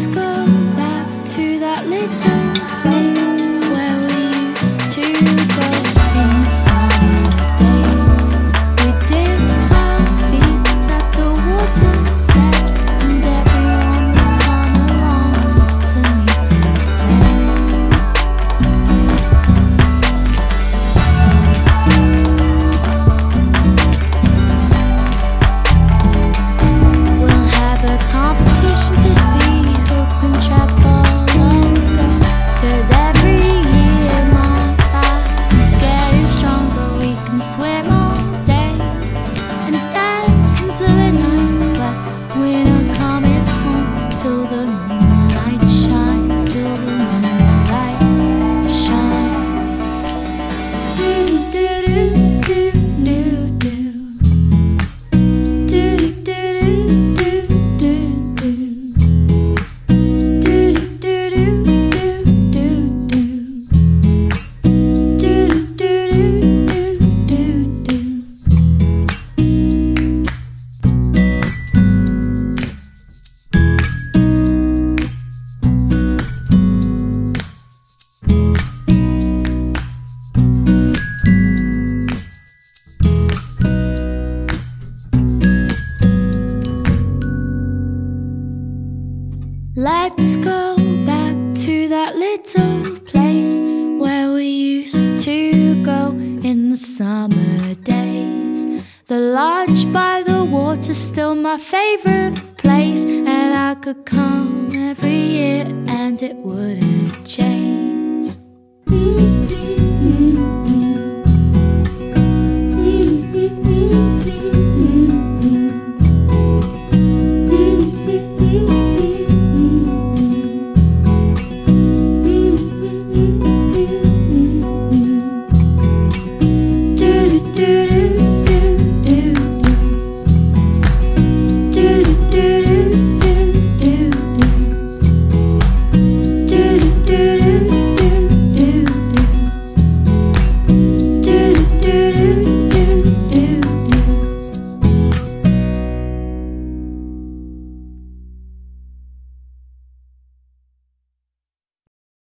Let's go back to that little place where we used to go in the summer days. We dip our feet at the water's edge, and everyone would come along to meet us there. We'll have a competition to see who can travel longer, 'cause every year my body's getting stronger. We can swim all day and dance into the night, but we're not coming home till the moonlight shines, till the moonlight shines. Do do do do do do. Do do do do do do. Do do do do do do. Do do do do do do. Let's go back to that little place where we used to go in the summer days. The lodge by the water's still my favorite place, and I could come every year and it wouldn't change.